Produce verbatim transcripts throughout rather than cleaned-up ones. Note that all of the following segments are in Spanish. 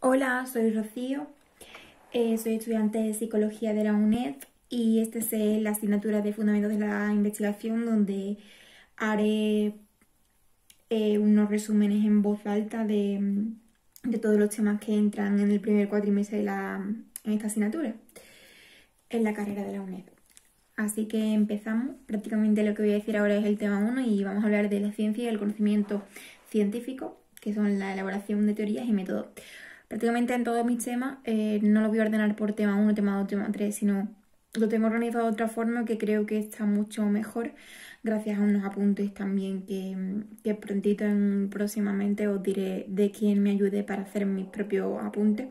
Hola, soy Rocío, eh, soy estudiante de Psicología de la UNED y esta es eh, la asignatura de Fundamentos de la Investigación donde haré eh, unos resúmenes en voz alta de, de todos los temas que entran en el primer cuatrimestre de la, en esta asignatura, en la carrera de la UNED. Así que empezamos. Prácticamente lo que voy a decir ahora es el tema uno y vamos a hablar de la ciencia y el conocimiento científico, que son la elaboración de teorías y métodos. Prácticamente en todos mis temas eh, no lo voy a ordenar por tema uno, tema dos, tema tres, sino lo tengo organizado de otra forma que creo que está mucho mejor gracias a unos apuntes también que, que prontito en, próximamente os diré de quién me ayude para hacer mis propios apuntes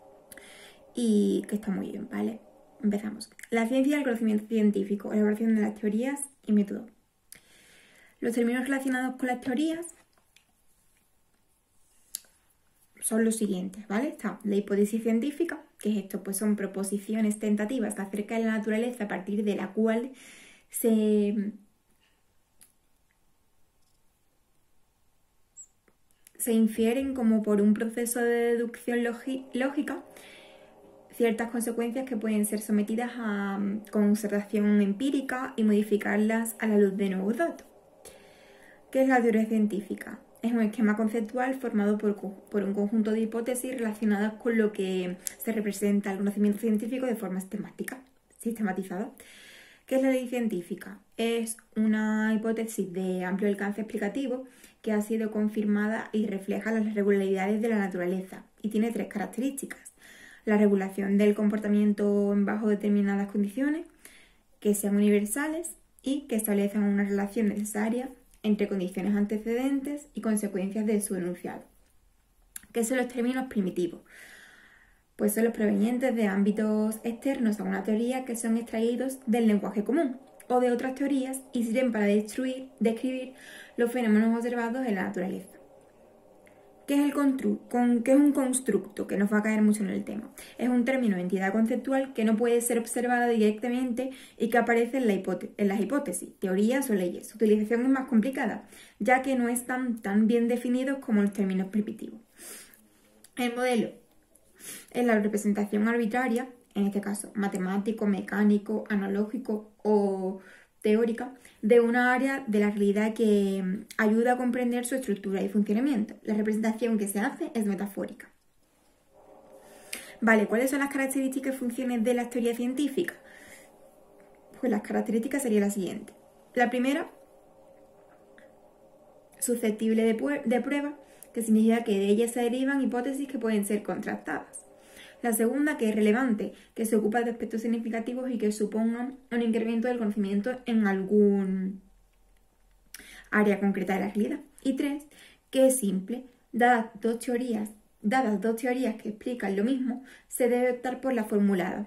y que está muy bien, ¿vale? Empezamos. La ciencia y el conocimiento científico, elaboración de las teorías y métodos. Los términos relacionados con las teorías son los siguientes, ¿vale? Está la hipótesis científica, que es esto, pues son proposiciones tentativas acerca de la naturaleza a partir de la cual se, se infieren como por un proceso de deducción lógica ciertas consecuencias que pueden ser sometidas a constatación empírica y modificarlas a la luz de nuevos datos. ¿Qué es la teoría científica? Es un esquema conceptual formado por, por un conjunto de hipótesis relacionadas con lo que se representa el conocimiento científico de forma sistemática, sistematizada. ¿Qué es la ley científica? Es una hipótesis de amplio alcance explicativo que ha sido confirmada y refleja las regularidades de la naturaleza y tiene tres características. La regulación del comportamiento bajo determinadas condiciones, que sean universales y que establezcan una relación necesaria entre condiciones antecedentes y consecuencias de su enunciado. ¿Qué son los términos primitivos? Pues son los provenientes de ámbitos externos a una teoría que son extraídos del lenguaje común o de otras teorías y sirven para destruir, describir los fenómenos observados en la naturaleza. ¿Qué es, el con, ¿Qué es un constructo? Que nos va a caer mucho en el tema. Es un término de entidad conceptual que no puede ser observada directamente y que aparece en, la en las hipótesis, teorías o leyes. Su utilización es más complicada, ya que no están tan bien definidos como los términos primitivos. El modelo es la representación arbitraria, en este caso matemático, mecánico, analógico o teórica, de una área de la realidad que ayuda a comprender su estructura y funcionamiento. La representación que se hace es metafórica. Vale, ¿cuáles son las características y funciones de la teoría científica? Pues las características serían las siguientes. La primera, susceptible de, de prueba, que significa que de ella se derivan hipótesis que pueden ser contrastadas. La segunda, que es relevante, que se ocupa de aspectos significativos y que supongan un incremento del conocimiento en algún área concreta de la realidad. Y tres, que es simple. Dadas dos teorías, dadas dos teorías que explican lo mismo, se debe optar por la formulada.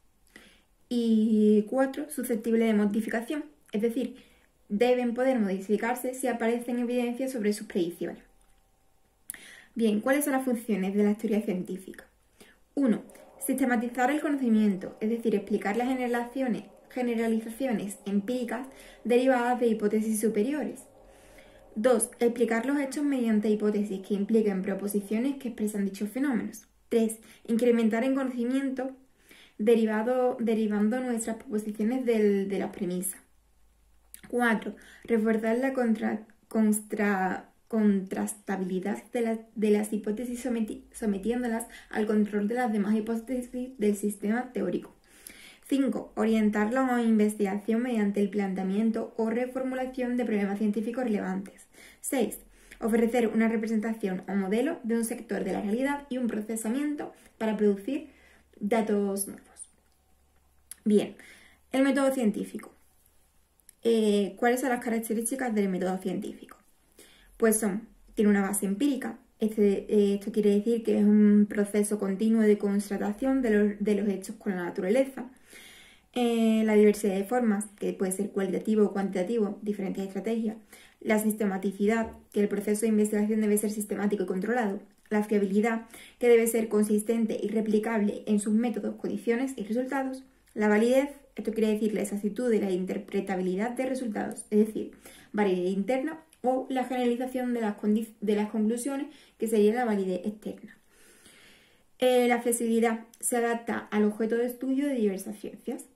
Y cuatro, susceptible de modificación, es decir, deben poder modificarse si aparecen evidencias sobre sus predicciones. Bien, ¿cuáles son las funciones de la teoría científica? uno. Sistematizar el conocimiento, es decir, explicar las generalizaciones empíricas derivadas de hipótesis superiores. dos. Explicar los hechos mediante hipótesis que impliquen proposiciones que expresan dichos fenómenos. tres. Incrementar en conocimiento derivado, derivando nuestras proposiciones del, de las premisas. cuatro. Reforzar la contra, contra, contrastabilidad de, la, de las hipótesis someti, sometiéndolas al control de las demás hipótesis del sistema teórico. cinco. Orientar la investigación mediante el planteamiento o reformulación de problemas científicos relevantes. seis. Ofrecer una representación o modelo de un sector de la realidad y un procesamiento para producir datos nuevos. Bien, el método científico. Eh, ¿Cuáles son las características del método científico? Pues son, tiene una base empírica, este, eh, esto quiere decir que es un proceso continuo de constatación de los, de los hechos con la naturaleza, eh, la diversidad de formas, que puede ser cualitativo o cuantitativo, diferentes estrategias, la sistematicidad, que el proceso de investigación debe ser sistemático y controlado, la fiabilidad, que debe ser consistente y replicable en sus métodos, condiciones y resultados, la validez, esto quiere decir la exactitud y la interpretabilidad de resultados, es decir, validez interna, o la generalización de las, de las conclusiones, que sería la validez externa. Eh, la flexibilidad se adapta al objeto de estudio de diversas ciencias.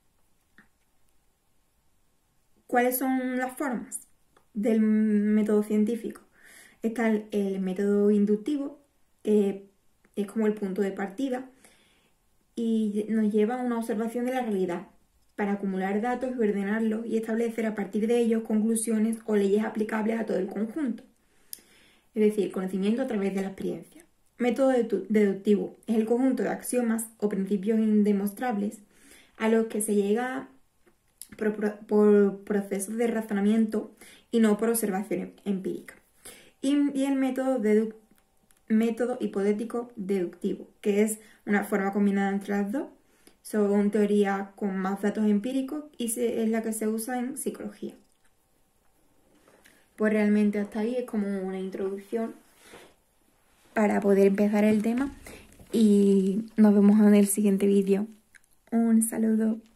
¿Cuáles son las formas del método científico? Está el, el método inductivo, que es como el punto de partida y nos lleva a una observación de la realidad para acumular datos y ordenarlos y establecer a partir de ellos conclusiones o leyes aplicables a todo el conjunto. Es decir, conocimiento a través de la experiencia. Método deductivo es el conjunto de axiomas o principios indemostrables a los que se llega por, por procesos de razonamiento y no por observación empírica. Y, y el método, dedu, método hipotético deductivo, que es una forma combinada entre las dos. Son teorías con más datos empíricos y se, es la que se usa en psicología. Pues realmente hasta ahí es como una introducción para poder empezar el tema y nos vemos en el siguiente vídeo. Un saludo.